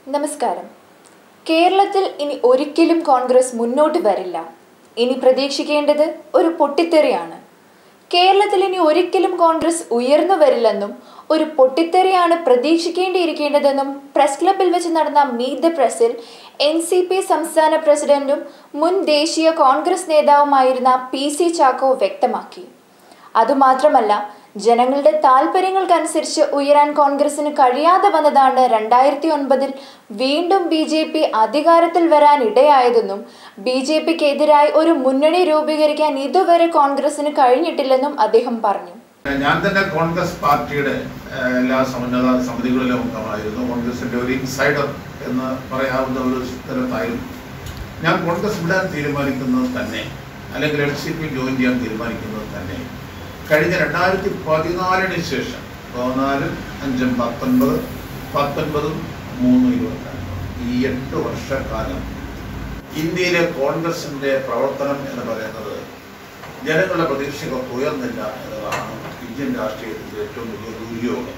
നമസ്കാരം. കേരളത്തിൽ ഇനി ഒരിക്കലും കോൺഗ്രസ് മുന്നോട്ട് വരില്ല. ഇനി പ്രതീക്ഷിക്കേണ്ടത് ഒരു പൊട്ടിത്തെറിയാണ്. കേരളത്തിൽ ഇനി ഒരിക്കലും കോൺഗ്രസ് ഉയർന്നു വരില്ലെന്നും ഒരു പൊട്ടിത്തെറിയാണ് പ്രതീക്ഷിക്കേണ്ടിയിരിക്കേണ്ടതെന്നും പ്രസ് ക്ലബിൽ വെച്ച് നടന്ന മീറ്റ് ദ പ്രസിൽ NCP സംസ്ഥാന പ്രസിഡന്റും മുൻ ദേശീയ കോൺഗ്രസ് നേതാവുമായിരുന്ന PC ചാക്കോ വ്യക്തമാക്കി. അതുമാത്രമല്ല, ജനങ്ങളുടെ താൽപര്യങ്ങൾക്കനുസരിച്ച് ഉയരാൻ കോൺഗ്രസിന് കഴിയാതെ വന്നതാണ് 2009 വീണ്ടും BJP അധികാരത്തിൽ വരാൻ ഇടയായതെന്നും BJPക്കെതിരായി ഒരു മുന്നണി രൂപീകരിക്കാൻ ഇതുവരെ കോൺഗ്രസിന് കഴിഞ്ഞിട്ടില്ലെന്നും അദ്ദേഹം പറഞ്ഞു. ഞാൻ തന്നെ കോൺഗ്രസ് പാർട്ടിയുടെ എല്ലാ സമുന്നത സമിതികളിലും അംഗമായിരുന്നു. കോൺഗ്രസിന്റെ ഒരു ഇൻസൈഡർ എന്ന് പറയാവുന്ന ഒരു സ്ഥലത്തായിരുന്നു. ഞാൻ കോൺഗ്രസ് വിടാൻ തീരുമാനിക്കുന്നത് തന്നെ, അല്ലെങ്കിൽ LCP ജോയിൻ ചെയ്യാൻ തീരുമാനിക്കുന്നത് തന്നെ കഴിഞ്ഞ 2014 ശേഷം 14, 5, 19, 19, 3, 22 ഈ 8 വർഷക്കാലം ഇന്ത്യയിലെ കോൺഗ്രസിന്റെ പ്രവർത്തനം എന്ന് പറയുന്നത് ജനങ്ങളുടെ പ്രതീക്ഷകൾക്ക് ഉയർന്നില്ല എന്നതാണ് ഇന്ത്യൻ രാഷ്ട്രീയത്തിന്റെ ഏറ്റവും വലിയ ദുര്യോഗം.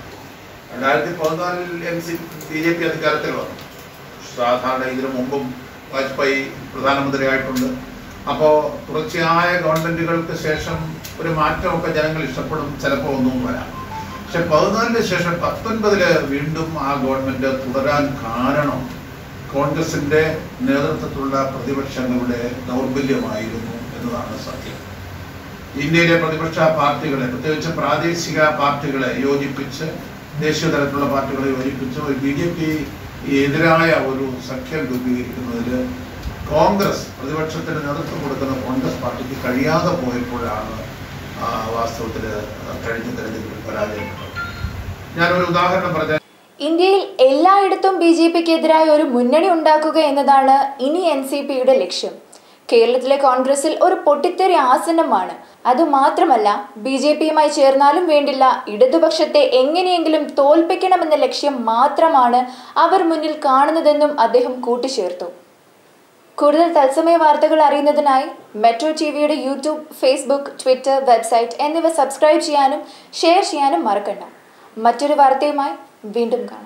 2014 BJP അധികാരത്തിൽ വന്നു. സാധാരണ ഇതിനു മുമ്പും വാജ്പേയി പ്രധാനമന്ത്രിയായിട്ടുണ്ട്. അപ്പോൾ തുടർച്ചയായ ഗവൺമെന്റുകൾക്ക് ശേഷം ഒരു മാറ്റമൊക്കെ ജനങ്ങൾ ഇഷ്ടപ്പെടും, ചിലപ്പോൾ ഒന്നും വരാം. പക്ഷെ 14 ശേഷം 19 വീണ്ടും ആ ഗവൺമെന്റ് തുടരാൻ കാരണം കോൺഗ്രസിന്റെ നേതൃത്വത്തിലുള്ള പ്രതിപക്ഷങ്ങളുടെ ദൗർബല്യമായിരുന്നു എന്നതാണ് സത്യം. ഇന്ത്യയിലെ പ്രതിപക്ഷ പാർട്ടികളെ, പ്രത്യേകിച്ച് പ്രാദേശിക പാർട്ടികളെ യോജിപ്പിച്ച്, ദേശീയ തലത്തിലുള്ള പാർട്ടികളെ യോജിപ്പിച്ച് ഒരു BJP എതിരായ ഒരു സഖ്യം രൂപീകരിക്കുന്നതിൽ കോൺഗ്രസ്, പ്രതിപക്ഷത്തിന് നേതൃത്വം കൊടുക്കുന്ന കോൺഗ്രസ് പാർട്ടിക്ക് കഴിയാതെ പോയപ്പോഴാണ് വാസ്തവത്തിൽ കഴിഞ്ഞ തെരഞ്ഞെടുപ്പിൽ പരാജയപ്പെട്ടത്. ഞാനൊരു ഉദാഹരണം പറഞ്ഞ, ഇന്ത്യയിൽ എല്ലായിടത്തും BJPക്കെതിരായ ഒരു മുന്നണി ഉണ്ടാക്കുക എന്നതാണ് ഇനി NCPയുടെ ലക്ഷ്യം. കേരളത്തിലെ കോൺഗ്രസിൽ ഒരു പൊട്ടിത്തെറി ആസന്നമാണ്. അതുമാത്രമല്ല, BJPയുമായി ചേർന്നാലും വേണ്ടില്ല, ഇടതുപക്ഷത്തെ എങ്ങനെയെങ്കിലും തോൽപ്പിക്കണമെന്ന ലക്ഷ്യം മാത്രമാണ് അവർ മുന്നിൽ കാണുന്നതെന്നും അദ്ദേഹം കൂട്ടിച്ചേർത്തു. കൂടുതൽ തത്സമയ വാർത്തകൾ അറിയുന്നതിനായി മെട്രോ TVയുടെ YouTube, Facebook, Twitter, വെബ്സൈറ്റ് എന്നിവ സബ്സ്ക്രൈബ് ചെയ്യാനും ഷെയർ ചെയ്യാനും മറക്കണ്ട. മറ്റൊരു വാർത്തയുമായി വീണ്ടും കാണാം.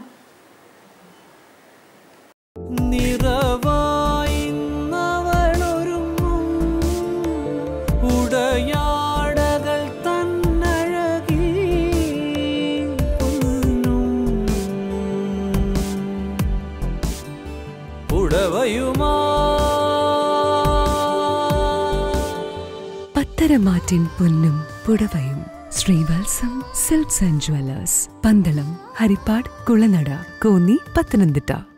പത്തരമാറ്റിൻ പൊന്നും പുടവയും Sreevalsam silks and jewellers, Pandalam, Harippad, Kulanada, Konni, Pathanamthitta.